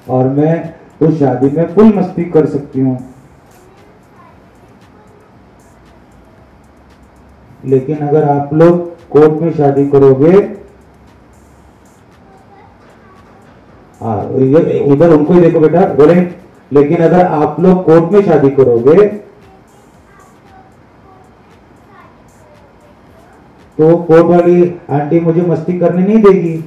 और मैं उस शादी में फुल मस्ती कर सकती हूँ। लेकिन अगर आप लोग कोर्ट में शादी करोगे, इधर उनको ही देखो बेटा, बोले, लेकिन अगर आप लोग कोर्ट में शादी करोगे तो कोर्ट वाली आंटी मुझे मस्ती करने नहीं देगी।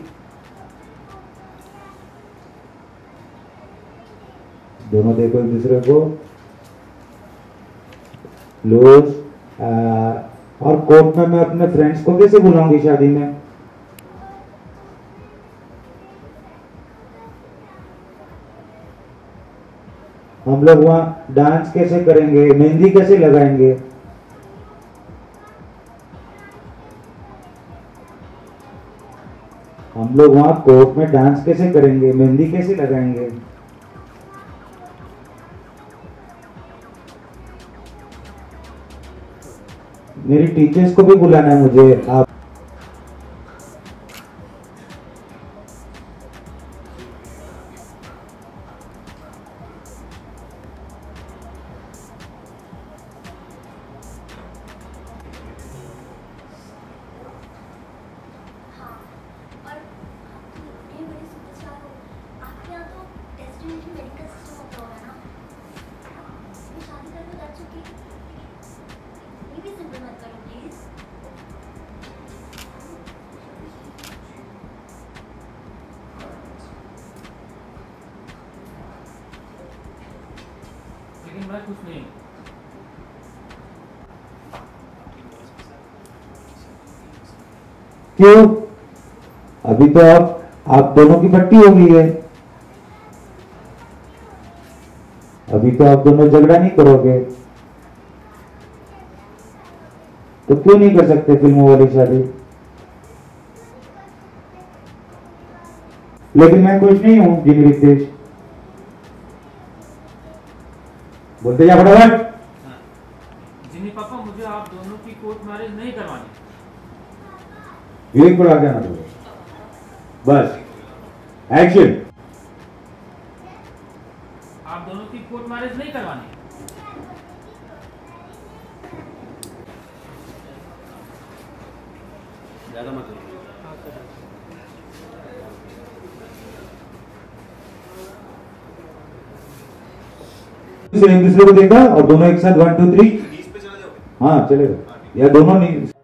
दोनों देखो एक दूसरे को, लूज। और कोर्ट में मैं अपने फ्रेंड्स को कैसे बुलाऊंगी शादी में? हम लोग वहां डांस कैसे करेंगे, मेहंदी कैसे लगाएंगे? हम लोग वहां कोर्ट में डांस कैसे करेंगे, मेहंदी कैसे लगाएंगे? मेरी टीचर्स को भी बुलाना है मुझे। आप लेकिन मैं कुछ नहीं। क्यों? अभी तो आप दोनों की पट्टी हो गई है। अभी तो आप दोनों झगड़ा नहीं करोगे, तो क्यों नहीं कर सकते फिल्मों वाली शादी? लेकिन मैं कुछ नहीं हूं जिन रितेश। बोलते जा फटाफट। जिनी पापा, मुझे आप दोनों की कोर्ट मैरिज नहीं करवानी। विवेक को आ जाना तो बस एक्शन। आप दोनों की कोर्ट मैरिज नहीं करवानी। ज्यादा मत एक दूसरे को देखा और दोनों एक साथ 1 2 3। हाँ चलेगा, या दोनों नहीं।